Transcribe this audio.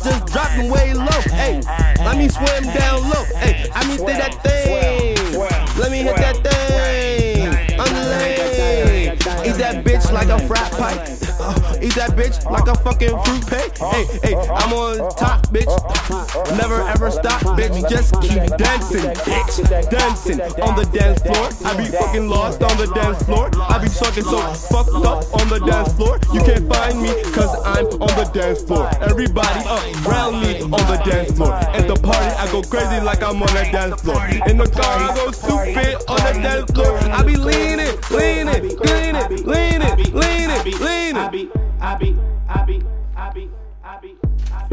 bitch just dropping way low. Hey, let me swim down low. Hey, I mean say that thing. Let me hit that thing. I'm the lane. Eat that bitch like a frat pipe. Eat that bitch like a fucking fruit cake. Hey, I'm on top, bitch. Never ever stop, bitch. Just keep dancing, bitch. Dancing on the dance floor. I be fucking lost on the dance floor. I be sucking so fucked up on the dance floor. You can't find me cause I'm on the dance floor. Everybody around me on the dance floor. At the party I go crazy like I'm on the dance floor. In the car I go stupid on the dance floor. I be leaning, leaning, leaning, leaning, leaning, leaning. I be